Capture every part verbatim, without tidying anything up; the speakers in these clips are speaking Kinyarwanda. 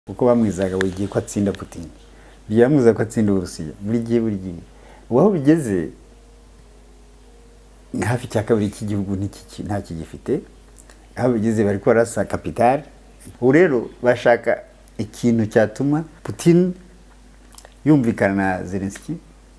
uko bamwizaga buri gihe ko atsinda Putin byamwiza ko atsinda Urusiya buri gihe buri gihe waho bigeze hafi cya kabiri cy'igihugu n'iki nta kigifite aho bigeze bari ko rasa capital urero bashaka ikintu cyatuma Putin yumvikana na Zelensky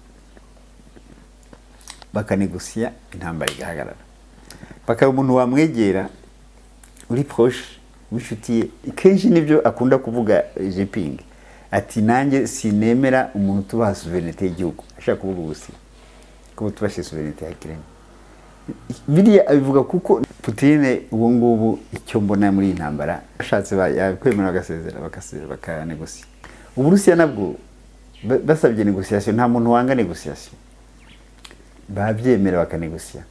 bakanegosiya intambara igahagarara bakaba umuntu wamwegera uri proche wishutiye kenshi nibyo akunda kuvuga Jinping ati nanjye sinemera umuntu tubaha souverinité y'igihugu ashaka kuvuga ubusi ko tubashe souverinité ya Ukraine biriya abivuga kuko Putin ubu ngubu icyo mbona muri intambara ashatse yakwemera agasezera bakasezera bakanegosiya Uburusiya nabwo basabye negociation nta muntu wanga negociation babyemera bakanegosiya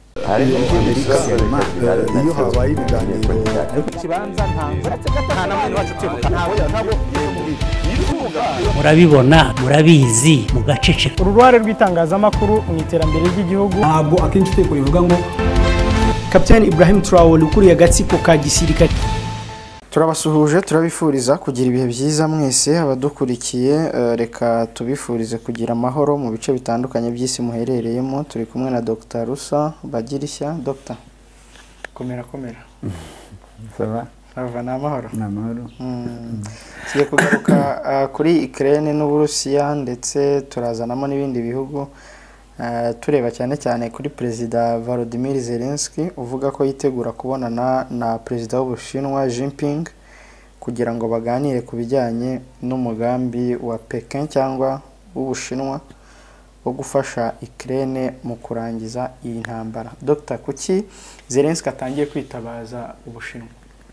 iyo habaye ibiganiro kibanza nta namwe wacu temuka ntawe ntabwo murabibona murabizi mugacece uruhare rw'itangazamakuru mu iterambere ry'igihugu ntabwo akenshi teko rivuga ngo Captain Ibrahim Traore ukuriye agatsiko ka gisirikare. Turabasuhuje turabifuriza kugira ibihe byiza mwese abadukurikiye uh, reka tubifurize kugira amahoro mu bice bitandukanye by'isi muherereyemo turi kumwe na Doctor Rusa Bagirishya Doctor komera komera sava sava na amahoro na amahoro tugiye kugaruka uh, kuri Ukraine n'Uburusiya ndetse turazanamo n'ibindi bihugu Uh, tureba cyane cyane kuri Perezida Volodymyr Zelensky uvuga ko yitegura kubonana na Perezida w'Ubushinwa Jinping kugira ngo baganire ku bijyanye n'umugambi wa Pekin cyangwa w'Ubushinwa wo gufasha Ukraine mu kurangiza iyi ntambara. Doctor kuki Zelensky atangiye kwitabaza Ubushinwa?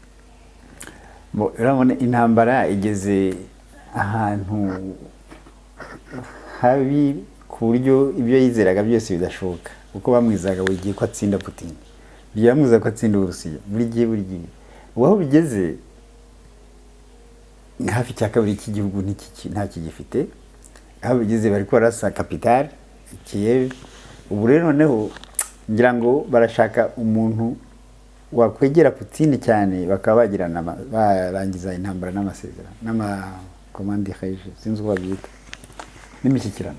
Bo urabona intambara igeze ahantu habi kuryo ibyo yizeraga byose bidashoboka uko bamwizaga buri gihe ko atsinda Putin byamwiza ko atsinda Urusiya buri gihe buri gihe waho bigeze hafi cya kabiri cy'igihugu n'iki nta kigifite aho bigeze bari ko rasa capital Kiev ubu rero noneho ngira ngo barashaka umuntu wakwegera Putin cyane bakaba bagirana barangiza intambara n'amasezerano n'ama commande reje sinzi uko babyita n'imishyikirano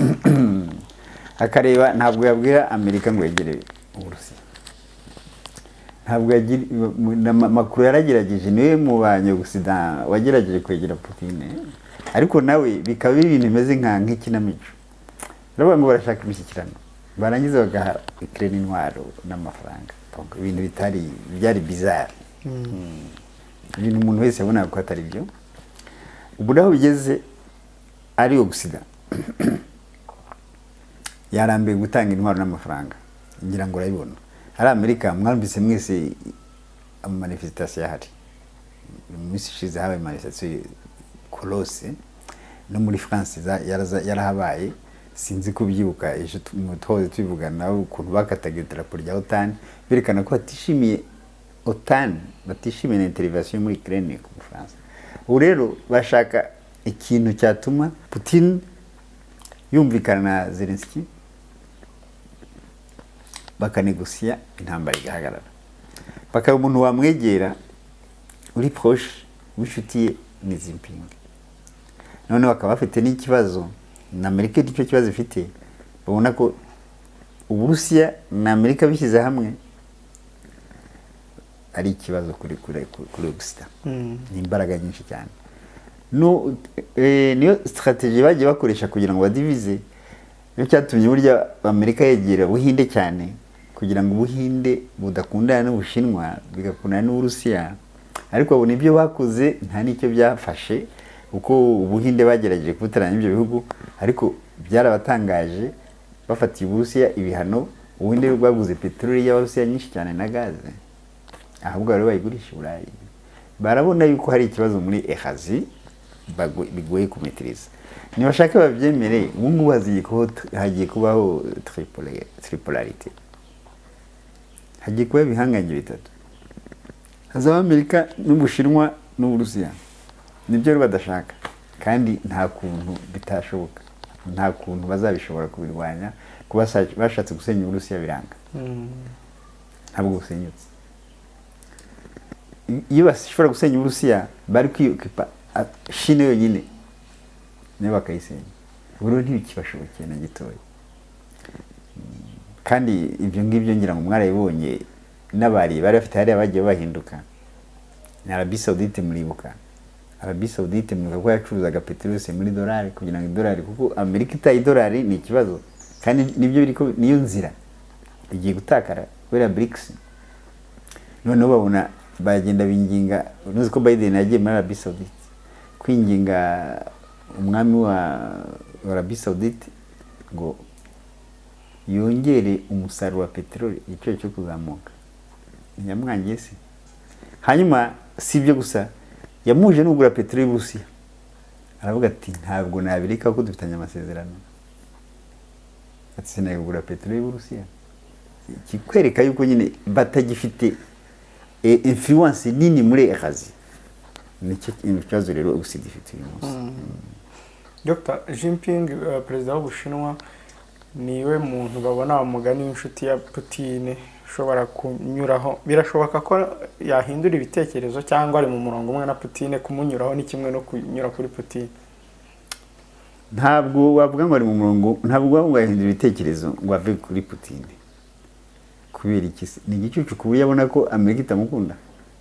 akareba ntabwo yabwira Amerika ngo yegere Uburusiya ntabwo yagira makuru yaragerageje niwe mu banyagusida wagerageje kwegera Putin ariko nawe bikaba ibintu bimeze nka nk'ikinamico rero ngo barashaka imishyikirano barangiza bagaha Ukraine intwaro n'amafaranga ibintu bitari byari bizarre ibintu umuntu wese yabona ko atari byo ubu naho bigeze ari ogusida yarambiye gutanga intwaro n'amafaranga ngira ngo urabibona hari Amerika mwambise mwese ama manifestation yahari misi shize habaye manifestation kolose no muri France yarahabaye sinzi kubyibuka ejo twoze tubivugana ukuntu bakataga idarapo rya OTAN berekana ko batishimiye OTAN batishimiye intervention muri Ukraine ku France ubu rero bashaka ikintu cyatuma Putin yumvikana na Zelensky bakanegosiya intambara igahagarara bakaba umuntu wamwegera uri proche wishutiye ni Jinping none bakaba bafite n'ikibazo na Amerika icyo kibazo ifite babona ko Uburusiya na Amerika bishyize hamwe ari ikibazo kuri kuri kuri Uburusiya ni imbaraga nyinshi cyane no eh, niyo strategie bagiye bakoresha kugira ngo badivize yo cyatumye burya Amerika yegera Buhinde cyane kugira ngo Buhinde budakundana n'Ubushinwa bigakundana n'Uburusiya ariko abo nibyo bakoze nta nicyo byafashe uko Buhinde bagerageje kubutaranya ibyo bihugu ariko byarabatangaje bafatiye Uburusiya ibihano Buhinde bwaguze petroli y'Abarusiya nyinshi cyane na gaze ahubwo bari bayigurisha Burayi barabona yuko hari ikibazo muri Ehazi bigoye kumetriza ni bashaka bavyemere ubungu baziye ko hagiye kubaho tripolarité hagiye kuba bihanganye bitatu hazaba Amerika n'Ubushinwa n'Uburusiya nibyo badashaka kandi nta kuntu bitashoboka nta kuntu bazabishobora kubirwanya kuba bashatse gusenya Uburusiya biranga ntabwo gusenyutse iyo bashobora gusenya Uburusiya bari kwiyukipa Chine yonyine niyo bakayisenya buru ntibikibashobokeye na gitoya kandi ibyo ngibyo ngira ngo mwarayibonye n'abari bari bafite hariya bagiye bahinduka na Arabie Saoudite muribuka Arabie Saoudite mwibuka ko yacuruzaga peteroli muri dolari kugira ngo idolari kuko Amerika itaye idolari ni ikibazo kandi nibyo biriko niyo nzira igiye gutakara kubera BRICS noneho babona bagenda binginga unuzi ko Biden yagiye muri Arabie Saoudite kwinginga umwami wa Arabie Saoudite ngo yongere umusaruro wa peteroli icyo cyo kuzamuka nyamwangiye se hanyuma sibyo gusa yamuje n'ugura peteroli y'Uburusiya aravuga ati ntabwo nabireka ko dufitanye amasezerano ati sinagura peteroli y'Uburusiya kikwereka yuko nyine batagifite influence nini muri Asia nicyo ikibazo rero usidifite uyu munsi. Doctor Jinping perezida w'Ubushinwa niwe muntu babona umugani w'inshuti ya Putin ushobora kunyuraho birashoboka ko yahindura ibitekerezo cyangwa ari mu murongo umwe na Putin kumunyuraho ni kimwe no kunyura kuri Putin. Ntabwo wavuga ngo ari mu murongo ntabwo wavuga ngo yahindura ibitekerezo ngo ave kuri Putin kubera iki ni igicucu kubuye abona ko Amerika itamukunda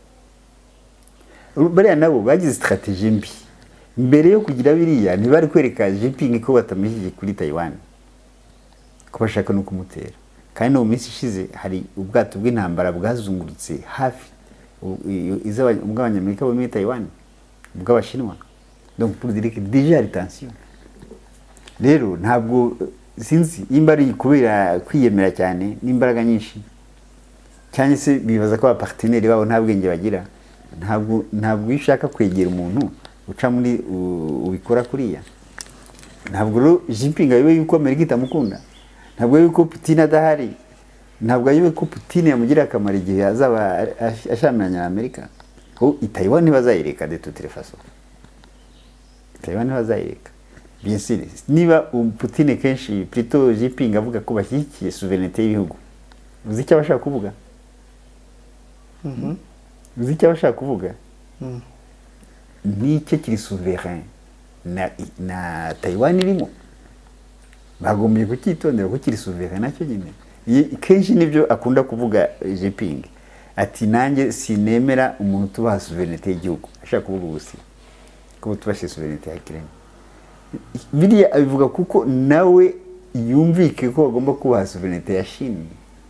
bariya nabo bagize strategie mbi mbere yo kugira biriya ntibari kwereka Jinping ko batamushyigikiye kuri Taiwan ko bashaka no kumutera kandi no minsi ishize hari ubwato bw'intambara bwazungurutse hafi ubw'abanyamerika bo muri Taiwan ubw'abashinwa donc pour dire que déjà tension rero ntabwo sinzi imbari kubera kwiyemera cyane n'imbaraga nyinshi cyane se bibaza ko abapartenaire babo nta bwenge bagira ntabwo ntabwo ishaka kwegera umuntu uca muri ubikora kuriya ntabwo rero Jinping ayobe yuko Amerika itamukunda ntabwo yuko Putin adahari ntabwo ayobe ko Putin yamugira akamaro igihe azaba ashamiranya na Amerika ko Taiwan ntibazayireka de toute façon Taiwan ntibazayireka bien sûr niba Putin kenshi plutôt Jinping avuga ko bashyigikiye souveraineté y'ibihugu uzi icyo abashaka kuvuga mhm uzi icyo abashaka kuvuga mhm nicyo kiri souverain na na Taiwan irimo bagombye kukitondera ko kiri souverain nacyo nyine kenshi nibyo akunda kuvuga Jinping ati nanjye sinemera umuntu tubaha souveraineté y'igihugu ashaka kuvuga ubusi ko tubashe souveraineté ya Ukraine biriya abivuga kuko nawe yumvike ko bagomba kubaha souveraineté ya Chine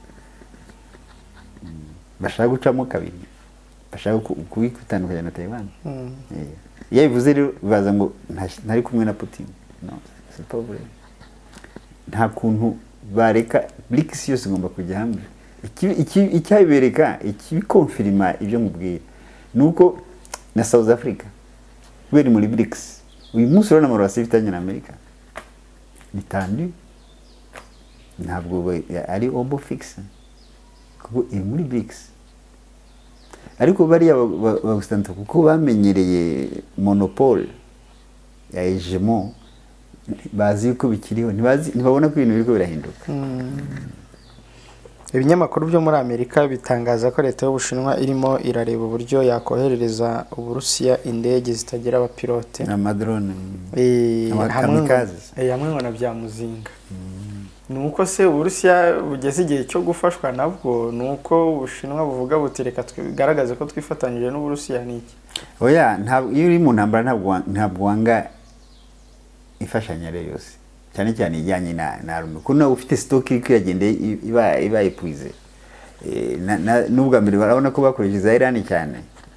bashaka gucamo kabiri bashaka kubikutandukanya na Taiwan iyo bivuze rero baza ngo ntari kumwe na Putin no c'est pas vrai nta kuntu bareka BRICS yose ngomba kujya hamwe iki icyabibereka ikibikonfirma ibyo mubwira nuko na South Africa bari muri BRICS uyu munsi urana amarwasi bitanye na Amerika bitandu ntabwo ari obo fix kuko iri muri BRICS ariko bariya bagustanta kuko bamenyereye monopole ya hegemon bazi yuko bikiriho ntibazi ntibabona ko ibintu biriko birahinduka ibinyamakuru byo muri Amerika bitangaza ko leta y'Ubushinwa irimo irareba uburyo yakoherereza Uburusiya indege zitagira abapilote na drone eh hamwe ngo na byamuzinga nuko se Uburusiya bugeze igihe cyo gufashwa nabwo nuko Ubushinwa buvuga butereka twigaragaze ko twifatanyije n'Uburusiya niki oya ntabwo iyo uri mu ntambara ntabwo ntabwo wanga ifashanya rero yose cyane cyane ijyanye na na rume kuno ufite stock iri kwiragende iba iba epuize eh n'ubwa mbere barabona ko bakoresheje za Iran cyane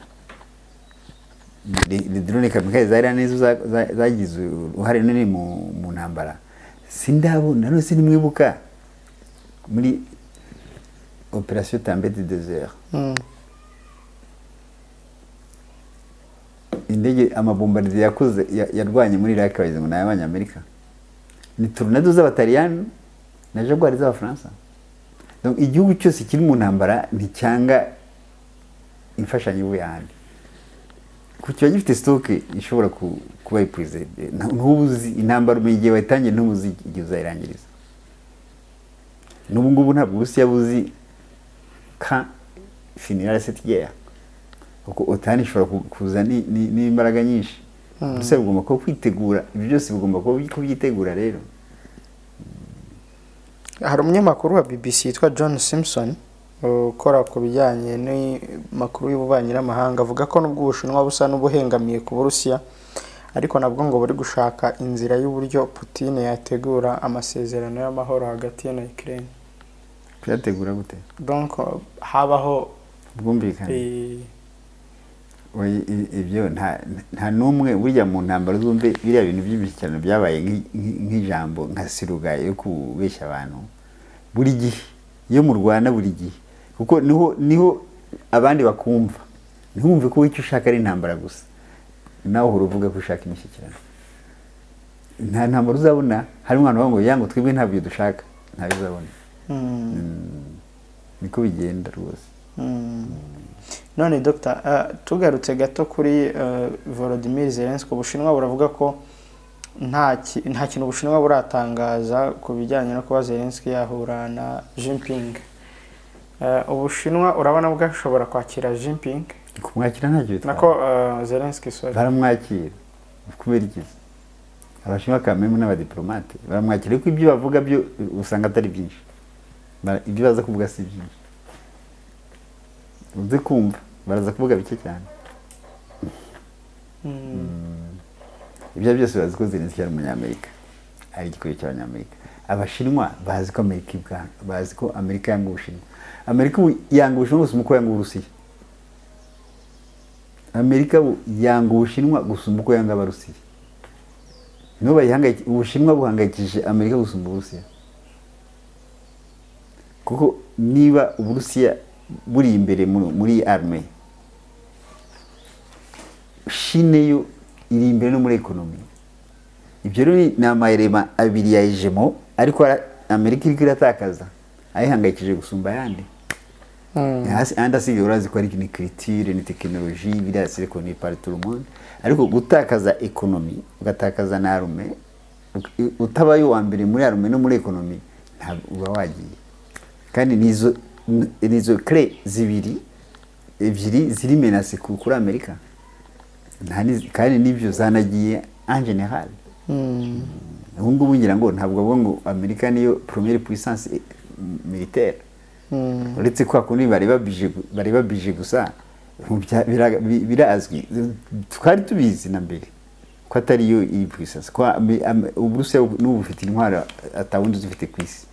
de drone kamikaze za Iran nizo zagize uhari nini mu mu ntambara sindabona no sinimwibuka muri opération Tempête de désert mm. indege amabombardier yakoze yarwanye muri Iraq bayize ngo n'abanyamerika ni tornado z'abataliyani na jaguar z'abafaransa donc igihugu cyose kiri mu ntambara nticyanga imfashanyo y'ahandi kucyo gifite stock ishobora kuba ipuize ntubuzi intambara mu gihe watangiye ntubuzi igihe uzayirangiriza n'ubu ngubu ntabwo Uburusiya buzi ka finira cette guerre kuko otani ishobora kuza n'imbaraga nyinshi Uburusiya bugomba kuba kwitegura, ibyo byose bugomba kuba kubyitegura rero. Hari umunyamakuru wa B B C yitwa John Simpson ukora ku bijyanye n'amakuru y'ububanyi n'amahanga avuga ko nubwo Ubushinwa busa n'ubuhengamiye ku Burusiya ariko nabwo ngo bari gushaka inzira y'uburyo Putin yategura amasezerano y'amahoro hagati ya Ukraine. Kuyategura gute? Donc habaho bwumvikane. Oyi ibyo nta nta numwe burya mu ntambara zombe biriya bintu by'imishyikirano byabaye nk'ijambo nka siruga yo kubeshya abantu buri gihe iyo mu Rwanda buri gihe kuko niho niho abandi bakumva ntumve ko icyo ushaka ari intambara gusa nawe uruvuga ko ushaka imishyikirano nta ntambara uzabona hari umwana wango yango twebwe ntabyo dushaka ntabizabona niko bigenda rwose. None Doctor uh, tugarutse gato kuri uh, Volodymyr Zelensky Ubushinwa buravuga ko nta nta kintu Ubushinwa buratangaza ku bijyanye no kuba Zelensky yahura na Jinping. Uh, Ubushinwa urabona bwashobora kwakira Jinping kumwakira ntacyo bitwa nako uh, Zelensky sorry baramwakira kubera iki Abashinwa kameme n'abadiplomate baramwakira ko ibyo bavuga byo usanga atari byinshi ibyo baza kuvuga si byinshi uze kumva baraza kuvuga bike cyane. Ibyo byose bazi ko Zelensky ari umunyamerika ari igikoresho cy'abanyamerika. Abashinwa bazi ko Amerika ibwanga bazi ko Amerika yanga Ubushinwa. Amerika yanga Ubushinwa gusa uko yanga Uburusiya. Amerika yanga Ubushinwa gusa uko yanga Abarusiya. No bayihangayikije Ubushinwa buhangayikije Amerika gusa Uburusiya. Kuko niba Uburusiya buri imbere muri arme Chine yo iri imbere no muri economy. Ibyo rero ni amayirema abiri ya ijemo ariko Amerika iri kiratakaza ayihangayikije gusumba yandi. Hasi anda siga urazi ko ari ni culture ni technologie bira sireko ni par tout le monde ariko gutakaza economy ugatakaza na arme utabaye wa mbere muri arme no muri economy ntabwo uba wagiye kandi nizo nizo clé zibiri ebyiri ziri menacé kuri Amerika ntani kandi nibyo zanagiye en général. Mm. Ubungu bungira ngo ntabwo ngo Amerika niyo première puissance militaire. Mm. Uretse kwa kundi bari babije bari babije gusa birazwi twari tubizi na mbere ko atari yo iyi puissance kwa Uburusiya n'ubufite intwara atawundi zifite kwisi.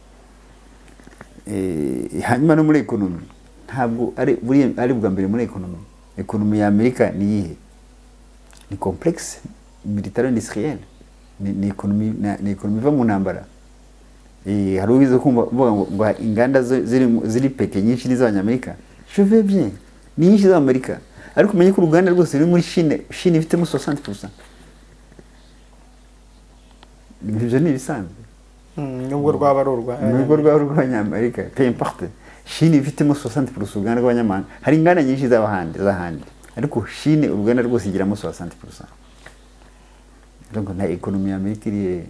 Eh hanyuma no muri economy ntabwo ari buri ari bwa mbere muri economy. Economy ya Amerika ni yihe? Ni complexe militaire industriel ni ni economy ni economy va mu ntambara. Eh hari ubizo kumva ngo inganda ziri ziri peke nyinshi n'iz'Abanyamerika. Je vais bien. Ni nyinshi z'Amerika. Ariko umenye ko uruganda rwose ruri muri Chine, Chine ifitemo soixante pour cent. Ibyo ni bisanzwe. Nubwo rwaba rurwa nubwo rwaba rw'Abanyamerika peu importe Chine ifitemo soixante pour cent uruganda rw'Abanyamahanga. Hari inganda nyinshi z'abahandi z'ahandi ariko Chine uruganda rwose igiramo soixante pour cent. Donc na economy ya Amerika iri.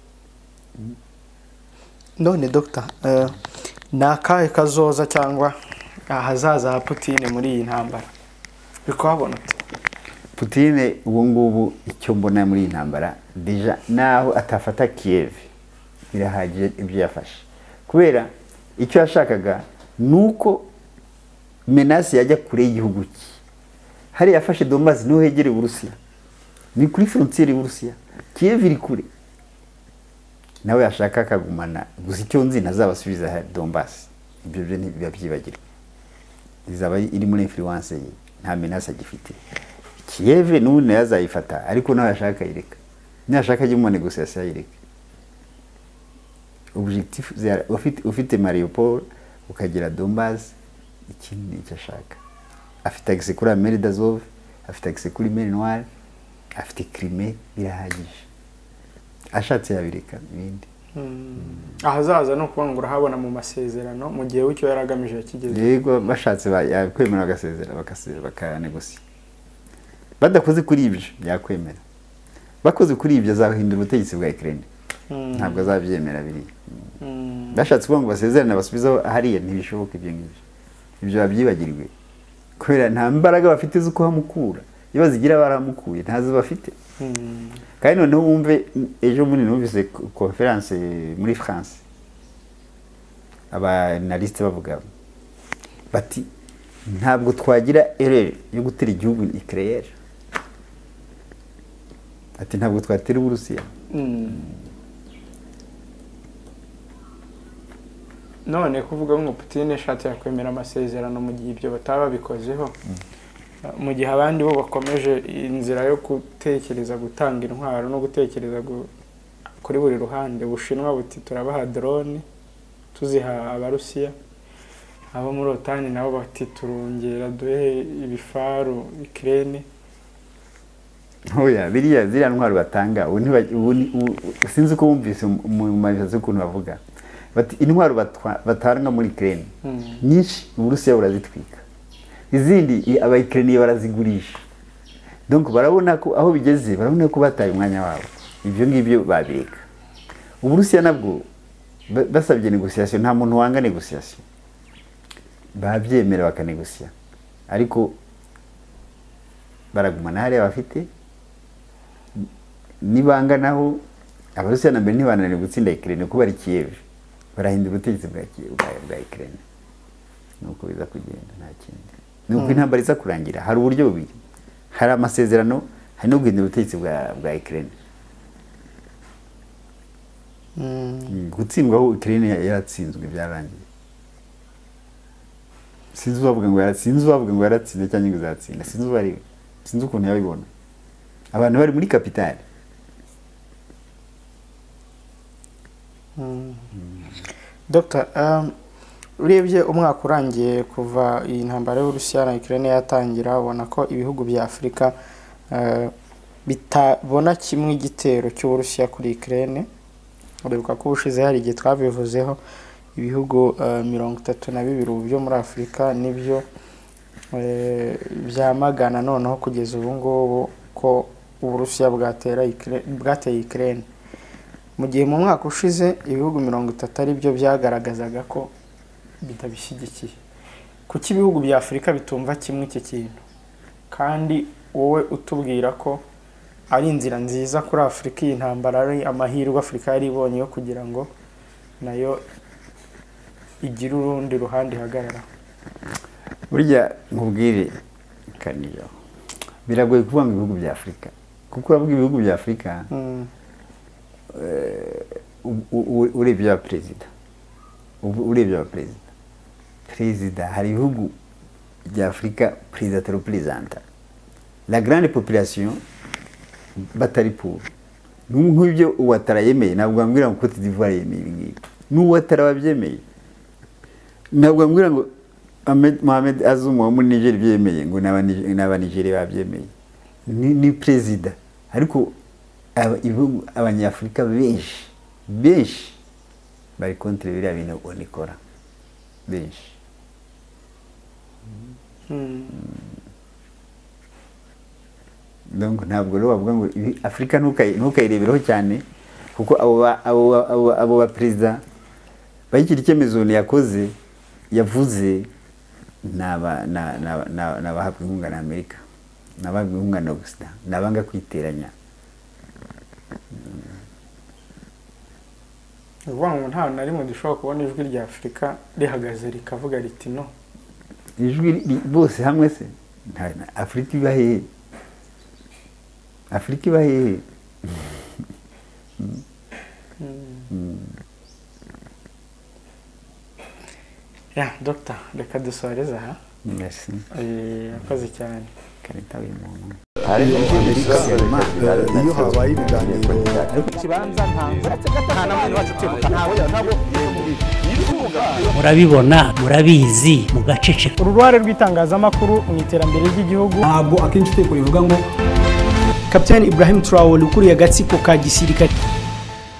None Doctor uh, nakahe kazoza cyangwa ahazaza ha Putin muri iyi ntambara bikwabona? Putin ubu ngubu icyo mbona muri iyi ntambara deja naho atafata Kiev birahagije ibyo yafashe kubera icyo yashakaga nuko menace yajya kure y'igihugu cye. Hari yafashe Donbass no hegere Uburusiya ni kuri frontiere y'Uburusiya. Kiev iri kure nawe yashaka kagumana gusa icyo nzi nazabasubiza Donbass. Ibyo byo biba byibagirwa izaba iri muri influence ye nta menace agifite. Kiev n'ubu yazayifata ariko nawe yashaka ireka ntashaka ajye mu negociation yireka. Objectif ufite ufite Mariupol ukagira Donbass ikindi icyo ashaka. Afite accès kuri Mer d'Azov, afite accès kuri Mer Noire, afite Crimée birahagije. Ashatse yabireka ibindi. Ahazaza no kubangura habona mu masezerano mu gihe w'icyo yaragamije kigeze. Yego bashatse yakwemera bagasezera bakasezera bakanegosia. Badakoze kuri ibyo yakwemera. Bakoze kuri ibyo azahindura ubutegetsi bwa Ukraine. Ntabwo azabyemera biri. Bashatse kuvuga ngo basezerana basubizaho hariya ntibishoboka ibyo ngibyo. Ibyo babyibagirwe. Kubera nta mbaraga bafite zo kuhamukura. Iyo bazigira baramukuye ntazo bafite. kandi noneho wumve ejo muri numvise conference muri France abanaliste bavuga bati ntabwo twagira erreur yo gutera igihugu nucléaire ati ntabwo twatera Uburusiya none kuvuga ngo Putin ashatse yakwemera amasezerano mu gihe ibyo bataba bikozeho mu gihe abandi bo bakomeje inzira yo gutekereza gutanga intwaro no gutekereza kuri buri ruhande Bushinwa buti turabaha drone tuziha abarusiya abo muri otani nabo bati turongera duhe ibifaru Ukraine hoya biriya ziriya ntwaro batanga ubu sinzi ko wumvise mu majazo ukuntu bavuga bati intwaro batanga muri Ukraine nyinshi Uburusiya burazitwika izindi aba Ukraine barazigurisha donc barabona ko aho bigeze barabona ko bataye umwanya wabo ibyo ngibyo babireka Uburusiya nabwo basabye negotiation nta muntu wanga negotiation babyemera bakanegosiya ariko baragumana hari abafite nibanga naho Abarusiya nambere ntibananira gutsinda Ukraine kuba ari Kiev barahindura ubutegetsi bwa bwa Ukraine nuko biza kugenda nta kindi nuko intambara iza kurangira hari uburyo bubiri hari amasezerano hari no guhindura ubutegetsi bwa bwa Ukraine gutsindwa aho Ukraine yaratsinzwe byarangiye sinzi bavuga ngo yaratsinze bavuga ngo yaratsinze cyangwa ngo zatsinda sinzi bari sinzi ukuntu yabibona abantu bari muri capitale Doctor um urebye umwaka urangiye kuva iyi ntambara y'Uburusiya na Ukraine yatangira ubona ko ibihugu bya Afrika uh, bitabona kimwe igitero cy'Uburusiya kuri Ukraine urebuka ko ubushize hari igihe twabivuzeho ibihugu uh, mirongo itatu na bibiri byo muri Afrika nibyo uh, byamagana noneho kugeza ubu ngubu ko Uburusiya bwatera bwateye Ukraine mu gihe mu mwaka ushize ibihugu mirongo itatu ari byo byagaragazaga ko bitabishyigikiye kuki ibihugu bya Afrika bitumva kimwe iki kintu kandi wowe utubwira ko ari inzira nziza kuri Afrika iyi ntambara ari amahirwe Afrika yari ibonye yo kugira ngo nayo igira urundi ruhande hagarara burya nkubwire kaniyo biragoye kuvuga ngo ibihugu bya Afrika kuko uravuga ibihugu bya Afrika urebye ya perezida urebye ya perezida perezida hari ibihugu bya Afrika perezida representa la grande population batari pour nk'ibyo uwatara yemeye ntabwo ambwira ngo Cote d'Ivoire yemeye ngibi n'uwatara babyemeye ntabwo ambwira ngo Ahmed Mohamed Azum wo muri Niger byemeye ngo n'aba Nigeria babyemeye ni perezida ariko ibihugu abanyafrika benshi benshi bari contre biriya bintu onikora benshi donc ntabwo rero bavuga ngo Afrika ntukayirebereho cyane kuko abo abo abo ba perezida bayikira icyemezo yakoze yavuze naba nabahabwa inkunga na Amerika nabahabwa inkunga na Gusta nabanga kwiteranya uvuga nta na rimwe dushobora kubona ijwi rya Afrika rihagaze rikavuga riti no ijwi bose hamwe se Afrika iba hehe Afrika iba hehe ya Doctor reka dusoreza ha merci eh akoze cyane kanita w'umuntu iyo habaye ibiganiro kibanza ntanze nta na mwe wacu timuka ntawe ntabwo murabibona murabizi mugaceceka uru ruhare rw'itangazamakuru mu iterambere ry'igihugu ntabwo akenshi uteko rivuga ngo Kapiteni Ibrahim Traore ukuriye agatsiko ka gisirikare